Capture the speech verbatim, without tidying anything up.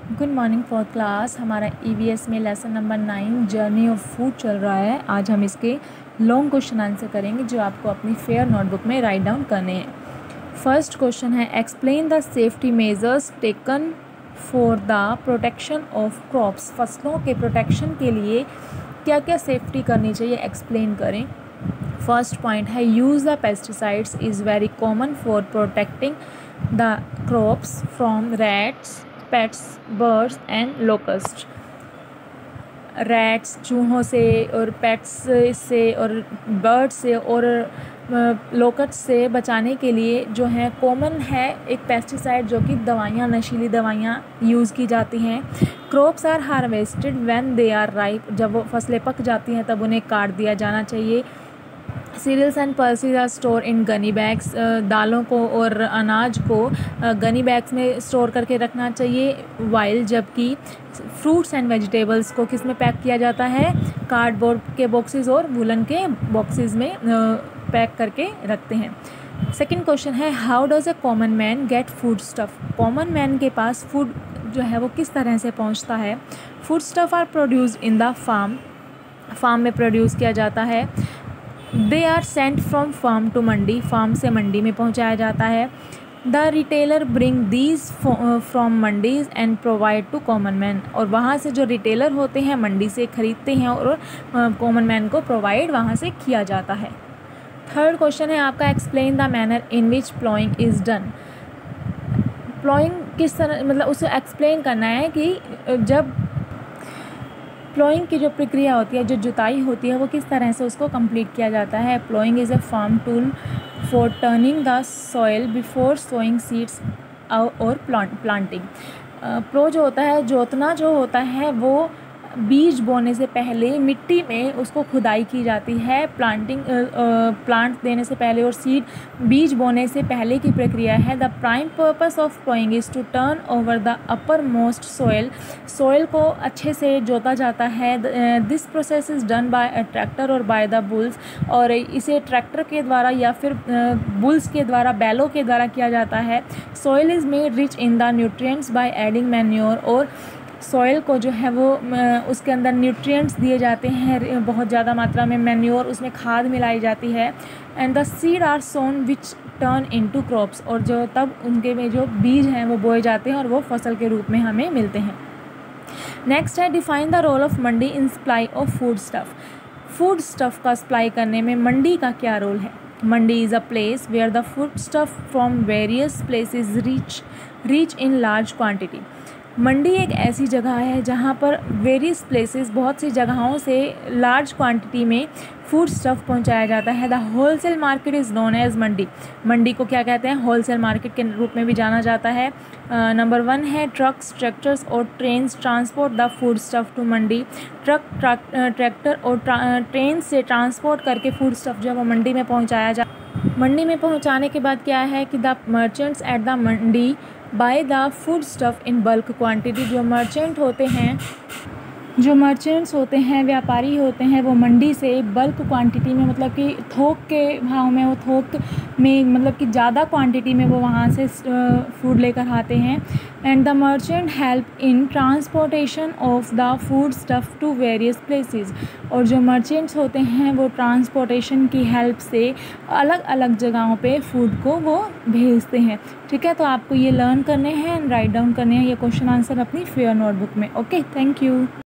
Good morning fourth class. हमारा EVS में lesson number nine journey of food चल रहा है। आज हम इसके लॉन्ग क्वेश्चन आंसर करेंगे जो आपको अपनी फेयर नोटबुक में राइट डाउन करने हैं। फर्स्ट क्वेश्चन है, explain the safety measures taken for the protection of crops. फसलों के प्रोटेक्शन के लिए क्या क्या सेफ्टी करनी चाहिए, एक्सप्लेन करें। फर्स्ट पॉइंट है, use the pesticides is very common for protecting the crops from rats, pets, birds and locust. Rats चूहों से और पेट्स से और बर्ड्स से और लोकस्ट से बचाने के लिए जो है कॉमन है एक पेस्टिसाइड जो कि दवाइयाँ, नशीली दवाइयाँ यूज़ की जाती हैं। Crops are harvested when they are ripe. जब वो फसलें पक जाती हैं तब उन्हें काट दिया जाना चाहिए। Cereals and pulses are store in gunny bags. दालों को और अनाज को गनी बैग्स में स्टोर करके रखना चाहिए। वाइल जबकि फ्रूट्स एंड वेजिटेबल्स को किस में पैक किया जाता है, कार्डबोर्ड के बॉक्सेस और वुलन के बॉक्सेस में पैक करके रखते हैं। सेकंड क्वेश्चन है, how does a common man get food stuff. Common man के पास फूड जो है वो किस तरह से पहुंचता है। Food stuff are produced in the farm. Farm में प्रोड्यूस किया जाता है। They are sent from farm to mandi. Farm से मंडी में पहुंचाया जाता है। The retailer bring these from mandis and provide to common man. और वहाँ से जो रिटेलर होते हैं मंडी से खरीदते हैं और कॉमन मैन को प्रोवाइड वहाँ से किया जाता है। थर्ड क्वेश्चन है आपका, explain the manner in which ploughing is done. Ploughing किस तरह, मतलब उसे एक्सप्लेन करना है कि जब प्लॉइंग की जो प्रक्रिया होती है, जो जुताई होती है, वो किस तरह से उसको कंप्लीट किया जाता है। Ploughing is a farm tool for turning the soil before sowing seeds और प्लांट प्लांटिंग। प्लो जो होता है, जोतना जो होता है, वो बीज बोने से पहले मिट्टी में उसको खुदाई की जाती है। प्लांटिंग प्लांट देने से पहले और सीड बीज बोने से पहले की प्रक्रिया है। The prime purpose of ploughing is to turn over the uppermost soil. Soil को अच्छे से जोता जाता है। This process is done by a tractor और बाय द बुल्स। और इसे ट्रैक्टर के द्वारा या फिर बुल्स के द्वारा, बैलों के द्वारा किया जाता है। Soil is made rich in the nutrients by adding manure. और सॉइल को जो है वो उसके अंदर न्यूट्रिएंट्स दिए जाते हैं बहुत ज़्यादा मात्रा में, मैन्योर, उसमें खाद मिलाई जाती है। And the seed are sown which turn into crops. और जो तब उनके में जो बीज हैं वो बोए जाते हैं और वो फसल के रूप में हमें मिलते हैं। नेक्स्ट है, define the role of mandi in supply of food stuff. Food stuff का सप्लाई करने में मंडी का क्या रोल है। Mandi is a place where the food stuff from various places reach reach in large quantity. Mandi एक ऐसी जगह है जहाँ पर वेरियस प्लेसेस, बहुत सी जगहों से लार्ज क्वांटिटी में फूड स्टफ पहुँचाया जाता है। The wholesale market is known as mandi. Mandi को क्या कहते हैं, होलसेल मार्केट के रूप में भी जाना जाता है। नंबर वन है, ट्रक्स, ट्रैक्टर्स और trains transport the food stuff to mandi. Truck, tractor और ट्रेन से ट्रांसपोर्ट करके फूड स्टफ जो है वो मंडी में पहुँचाया जा मंडी में पहुँचाने के बाद क्या है कि the merchants at the mandi buy the food stuff in bulk quantity. जो मर्चेंट होते हैं जो मर्चेंट्स होते हैं व्यापारी होते हैं, वो मंडी से बल्क क्वांटिटी में, मतलब कि थोक के भाव में, वो थोक में मतलब कि ज़्यादा क्वांटिटी में वो वहाँ से फूड लेकर आते हैं। And the merchant help in transportation of the food stuff to various places. और जो मर्चेंट्स होते हैं वो ट्रांसपोर्टेशन की हेल्प से अलग अलग जगहों पे फूड को वो भेजते हैं। ठीक है, तो आपको ये लर्न करने हैं एंड राइट डाउन करने हैं ये क्वेश्चन आंसर अपनी फेयर नोटबुक में। Okay, thank you.